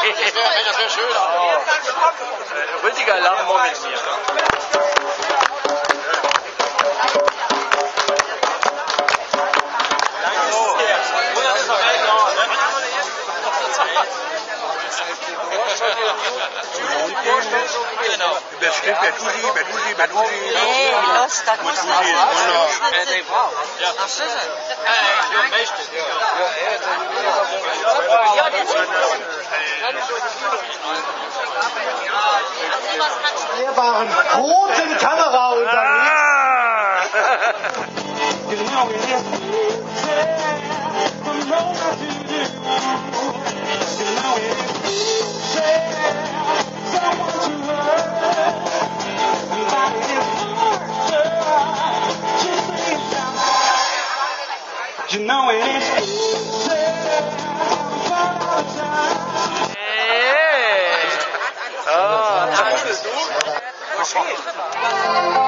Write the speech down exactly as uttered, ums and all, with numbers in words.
Das wäre schön. Oh. Rüdiger Lammer mit mir. Bestimmt Bertusi, Bertusi, Bertusi. Nee, los, das muss man nicht. Ach, Schüsse. Wir waren roten Kamera unterwegs. You know it is. Hey. Oh, danke. Du? Verstehe.